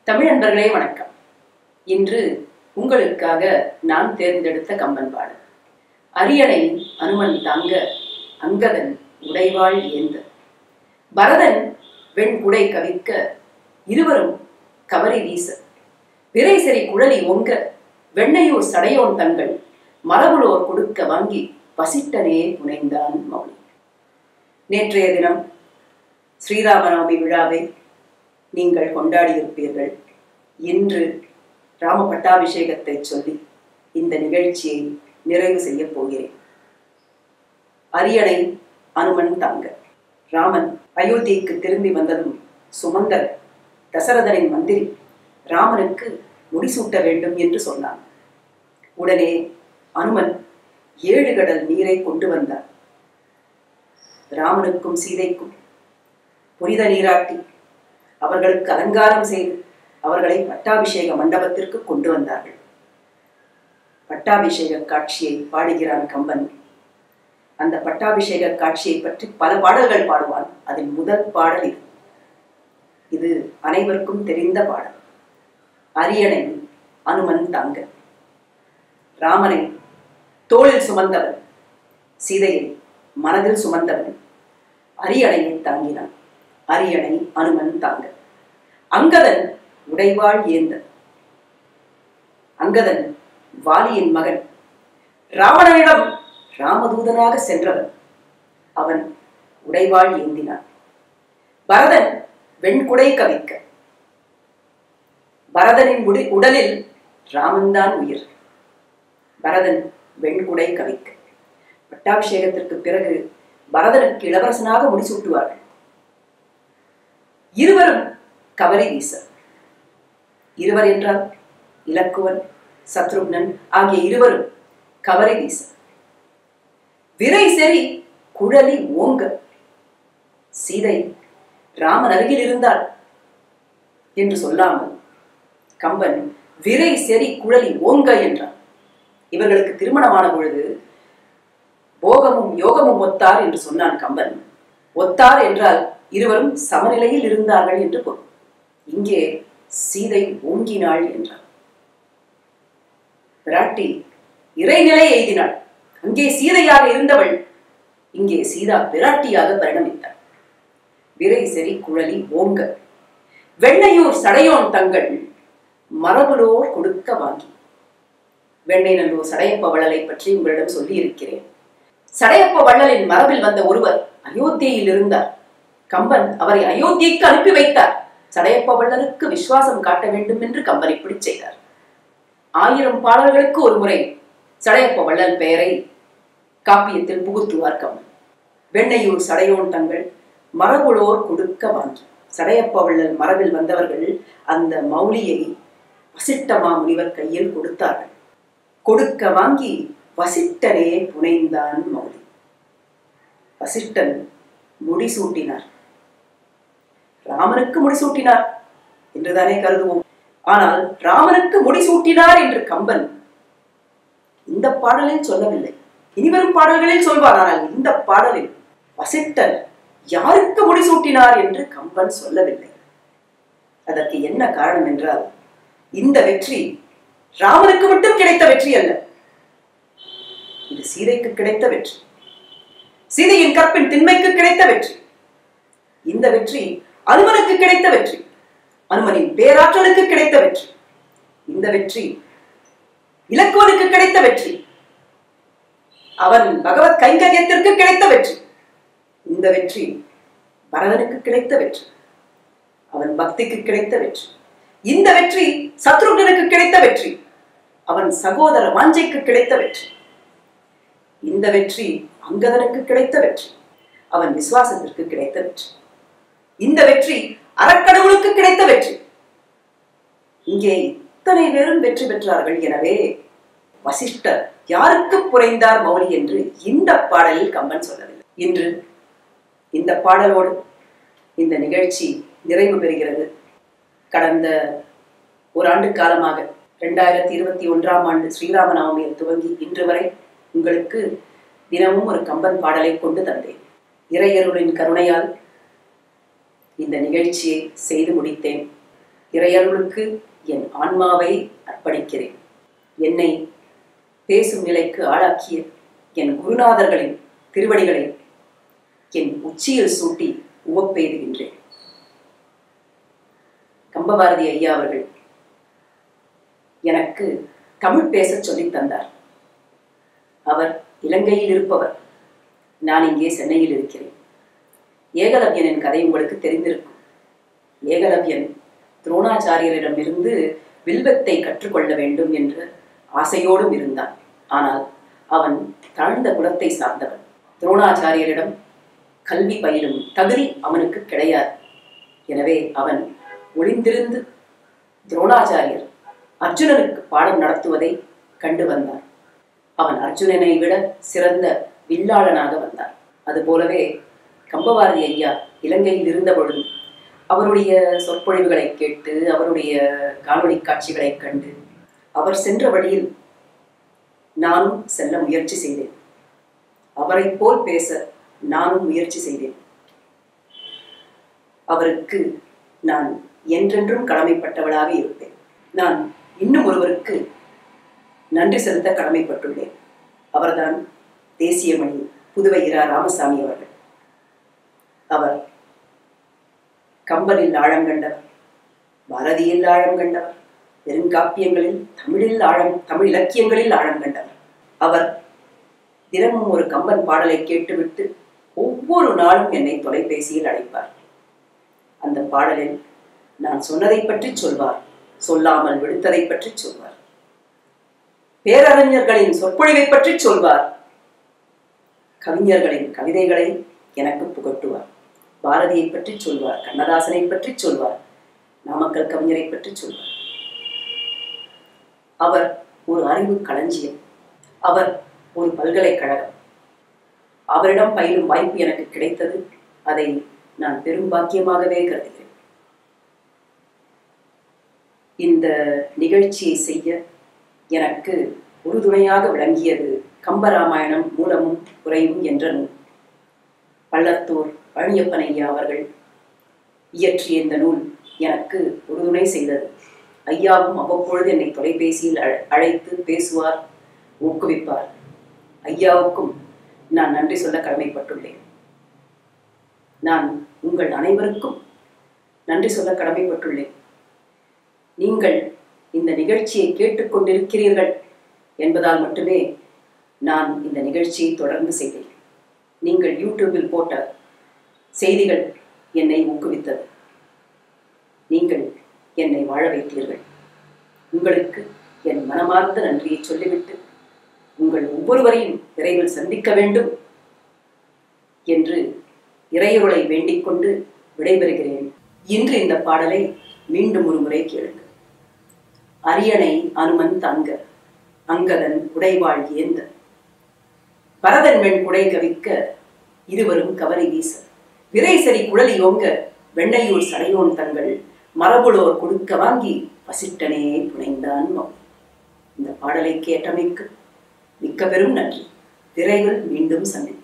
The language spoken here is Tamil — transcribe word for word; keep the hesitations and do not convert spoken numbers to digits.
தமிழ் நண்பர்களே வணக்கம். இன்று உங்களுக்காக நான் தேர்ந்தெடுத்த கம்பன் பாடல் அரியணை அனுமன் தாங்க அங்கதன் உடைவாள் ஏந்த. பரதன் வெண்குடை கவிக்க இருவரும் கவரி வீச விரைசெறி குழலி ஒங்க வெண்ணையூர் சடையோன் தங்கள் மரபுளோர் கொடுக்க வாங்கி வசிட்டனே புனைந்தான் மௌனி. நேற்றைய தினம் ஸ்ரீராமநவமி விழாவை நீங்கள் கொண்டாடியிருப்பீர்கள். இன்று ராம பட்டாபிஷேகத்தை சொல்லி இந்த நிகழ்ச்சியை நிறைவு செய்ய போகிறேன். அரியணை அனுமன் தாங்க. ராமன் அயோத்திக்கு திரும்பி வந்ததும் சுமந்தர் தசரதனின் மந்திரி ராமனுக்கு முடிசூட்ட வேண்டும் என்று சொன்னான். உடனே அனுமன் ஏழு கடல் நீரை கொண்டு வந்தார். ராமனுக்கும் சீதைக்கும் புனித நீராட்டி அவர்களுக்கு அலங்காரம் செய்து அவர்களை பட்டாபிஷேக மண்டபத்திற்கு கொண்டு வந்தார்கள். பட்டாபிஷேக காட்சியை பாடுகிறான் கம்பன். அந்த பட்டாபிஷேக காட்சியை பற்றி பல பாடல்கள் பாடுவான். அதில் முதல் பாடல் இது. இது அனைவருக்கும் தெரிந்த பாடல். அரியணை அனுமன் தாங்க. ராமனை தோளில் சுமந்தவன், சீதையை மனதில் சுமந்தவன் அரியணையை தாங்கினான். அரியணை அனுமன் தாங்க. அங்கதன் உடைவாள் ஏந்த. அங்கதன் வாலியின் மகன், ராவணனிடம் ராமதூதனாக சென்றவன். அவன் உடைவாள் ஏந்தினான். பரதன் வெண்குடை கவிக்க. பரதனின் முடி உடலில் ராமன்தான் உயிர். பரதன் வெண்குடை கவிக்க. பட்டாபிஷேகத்திற்கு பிறகு பரதனுக்கு இளவரசனாக முடிசூட்டுவார்கள். இருவரும் கவரி வீச. இருவர் என்றால் இலக்குவன், சத்ருக்னன் ஆகிய இருவரும் கவரி வீச. விரை செறி குழலி ஓங்க. சீதை ராமன் அருகில் இருந்தாள் என்று சொல்லாமல் கம்பன் விரை செறி குழலி ஓங்க என்றான். இவர்களுக்கு திருமணமான பொழுது போகமும் யோகமும் ஒத்தார் என்று சொன்னான் கம்பன். ஒத்தார் என்றால் இருவரும் சமநிலையில் இருந்தார்கள் என்று பொருள். இங்கே சீதை ஓங்கினாள் என்றார். பிராட்டி இறைநிலை எய்தினாள். அங்கே சீதையாக இருந்தவள் இங்கே சீதா பிராட்டியாக பரிணமித்தாள். விரை செறி குழலி ஓங்க வெண்ணையூர் சடையோன் தங்கள் மரபுலோர் கொடுக்க வாங்கி. வெண்ணை நல்லூர் சடையப்ப வள்ளலை பற்றி உங்களிடம் சொல்லி இருக்கிறேன். சடையப்ப வள்ளலின் மரபில் வந்த ஒருவர் அயோத்தியில் இருந்தார். கம்பன் அவரை அயோத்திக்கு அனுப்பி வைத்தார். சடையப்ப வள்ளலுக்கு விசுவாசம் காட்ட வேண்டும் என்று கம்பன் இப்படி செய்தார். ஆயிரம் பாடல்களுக்கு ஒரு முறை சடையப்ப வள்ளல் பெயரை காப்பியத்தில் புகுத்துவார் கம்பன். வெண்ணையூர் சடையோன் தங்கள் மரபுளோர் கொடுக்க வாங்கி. சடையப்ப வள்ளல் மரபில் வந்தவர்கள் அந்த மௌலியை வசிட்டமா முனிவர் கையில் கொடுத்தார்கள். கொடுக்க வாங்கி வசிட்டனே புனைந்தான் மௌலி. வசிட்டன் முடிசூட்டினார். ராமனுக்கு முடிசூட்டினார் என்றுதானே கருதுவோம். ஆனால் ராமனுக்கு முடிசூட்டினார் என்று கம்பன் இந்த பாடலில் சொல்லவில்லை. இனிவரும் பாடல்களில் சொல்வார். ஆனால் இந்த பாடலில் வசிட்டன் யாருக்கு முடிசூட்டினார் என்று கம்பன் சொல்லவில்லை. அதற்கு என்ன காரணம் என்றால், இந்த வெற்றி ராமனுக்கு மட்டும் கிடைத்த வெற்றி அல்ல, இது சீதைக்கு கிடைத்த வெற்றி. சீதையின் கற்பின் திண்மைக்கு கிடைத்த வெற்றி. இந்த வெற்றி அனுமனுக்கு கிடைத்த வெற்றி. அனுமனின் பேராற்றலுக்கு கிடைத்த வெற்றி. இந்த வெற்றி இலக்குவனுக்கு கிடைத்த வெற்றி. அவன் பகவத் கைங்கரியத்திற்கு கிடைத்த வெற்றி. இந்த வெற்றி பரதனுக்கு கிடைத்த வெற்றி. அவன் பக்திக்கு கிடைத்த வெற்றி. இந்த வெற்றி சத்ருக்னனுக்கு கிடைத்த வெற்றி. அவன் சகோதர வாஞ்சைக்கு கிடைத்த வெற்றி. இந்த வெற்றி அங்கதனுக்கு கிடைத்த வெற்றி. அவன் விசுவாசத்திற்கு கிடைத்த வெற்றி. இந்த வெற்றி அறக்கடவுளுக்கு கிடைத்த வெற்றி. இங்கே இத்தனை பேரும் வெற்றி பெற்றார்கள். எனவே வசிஷ்டர் யாருக்கு புரைந்தார் மௌலி என்று இந்த பாடலில் கம்பன் சொல்லவில்லை. இன்று இந்த பாடலோடு இந்த நிகழ்ச்சி நிறைவு பெறுகிறது. கடந்த ஒரு ஆண்டு காலமாக இரண்டாயிரத்தி இருபத்தி ஒன்றாம் ஆண்டு ஸ்ரீராம நவமியில் துவங்கி இன்று வரை உங்களுக்கு தினமும் ஒரு கம்பன் பாடலை கொண்டு தந்தேன். இறையருளின் கருணையால் இந்த நிகழ்ச்சியை செய்து முடித்தேன். இறையருளுக்கு என் ஆன்மாவை அர்ப்பணிக்கிறேன். என்னை பேசும் நிலைக்கு ஆளாக்கிய என் குருநாதர்களின் திருவடிகளை என் உச்சியில் சூட்டி உவப்பெய்துகின்றேன். கம்பபாரதி ஐயா அவர்கள் எனக்கு தமிழ் பேச சொல்லித் தந்தார். அவர் இலங்கையில் இருப்பவர், நான் இங்கே சென்னையில் இருக்கிறேன். ஏகலவ்யனின் கதை உங்களுக்கு தெரிந்திருக்கும். ஏகலவ்யன் துரோணாச்சாரியரிடமிருந்து வில்வத்தை கற்றுக்கொள்ள வேண்டும் என்ற ஆசையோடும் இருந்தான். ஆனால் அவன் தாழ்ந்த குலத்தை சார்ந்தவன். துரோணாச்சாரியரிடம் கல்வி பயிலும் தகுதி அவனுக்கு கிடையாது. எனவே அவன் ஒளிந்திருந்து துரோணாச்சாரியர் அர்ஜுனனுக்கு பாடம் நடத்துவதை கண்டு வந்தான். அவன் அர்ஜுனனை விட சிறந்த வில்லாளனாக வந்தான். அதுபோலவே கம்பபாரதி ஐயா இலங்கையில் இருந்த பொழுது அவருடைய சொற்பொழிவுகளை கேட்டு, அவருடைய காணொளி காட்சிகளை கண்டு, அவர் சென்ற வழியில் நானும் செல்ல முயற்சி செய்தேன். அவரை போல் பேச நானும் முயற்சி செய்தேன். அவருக்கு நான் என்றென்றும் கடமைப்பட்டவளாக இருப்பேன். நான் இன்னும் ஒருவருக்கு நன்றி செலுத்த கடமைப்பட்டுள்ளேன். அவர்தான் தேசியமணி புதுவை இரா ராமசாமி அவர்கள். அவர் கம்பனில் ஆழம் கண்டவர், பாரதியில் ஆழம் கண்டவர், பெருங்காப்பியங்களில் தமிழில் ஆழம் தமிழ் இலக்கியங்களில் ஆழம் கண்டவர். அவர் தினமும் ஒரு கம்பன் பாடலை கேட்டுவிட்டு ஒவ்வொரு நாளும் என்னை தொலைபேசியில் அழைப்பார். அந்த பாடலில் நான் சொன்னதை பற்றி சொல்வார், சொல்லாமல் விடுத்ததை பற்றி சொல்வார், பேரறிஞர்களின் சொற்பொழிவை பற்றி சொல்வார், கவிஞர்களின் கவிதைகளை எனக்கு புகட்டுவார், பாரதியை பற்றி சொல்வார், கண்ணதாசனை பற்றி சொல்வார், நாமக்கல் கவிஞரை பற்றி சொல்வார். அவர் ஒரு அறிவு களஞ்சியம். அவர் ஒரு பல்கலைக்கழகம். அவரிடம் பயிலும் வாய்ப்பு எனக்கு கிடைத்தது. அதை நான் பெரும் பாக்கியமாகவே கருதுகிறேன். இந்த நிகழ்ச்சியை செய்ய எனக்கு உறுதுணையாக விளங்கியது கம்பராமாயணம் மூலமும் குறைவும் என்ற நூல். பள்ளத்தூர் பழனியப்பன் ஐயா அவர்கள் இயற்றிய இந்த நூல் எனக்கு உறுதுணை செய்தது. ஐயாவும் அவ்வப்பொழுது என்னை தொலைபேசியில் அழைத்து பேசுவார், ஊக்குவிப்பார். ஐயாவுக்கும் நான் நன்றி சொல்ல கடமைப்பட்டுள்ளேன். நான் உங்கள் அனைவருக்கும் நன்றி சொல்ல கடமைப்பட்டுள்ளேன். நீங்கள் இந்த நிகழ்ச்சியை கேட்டுக்கொண்டிருக்கிறீர்கள் என்பதால் மட்டுமே நான் இந்த நிகழ்ச்சியை தொடர்ந்து செய்தேன். நீங்கள் யூடியூபில் போட்ட செய்திகள் என்னை ஊக்குவித்தது. நீங்கள் என்னை வாழ வைத்தீர்கள். உங்களுக்கு என் மனமார்ந்த நன்றியை சொல்லிவிட்டு உங்கள் ஒவ்வொருவரையும் விரைவில் சந்திக்க வேண்டும் என்று இறையருளை வேண்டிக் கொண்டு விடைபெறுகிறேன். இன்று இந்த பாடலை மீண்டும் ஒரு முறை கேளுங்கள். அரியணை அனுமன் தங்க அங்கதன் உடைவாள் ஏந்த பரதன் வெண் குடை கவிக்க இருவரும் கவரி வீச விரைசரி குழலி ஓங்க வெண்ணையூர் சடையோன் தங்கள் மரபுளோர் கொடுக்க வாங்கி வசிட்டனே புனைந்தான் மௌனி. இந்த பாடலை கேட்டமைக்கு மிக்க பெரும் நன்றி. விரைவில் மீண்டும் சந்திப்போம்.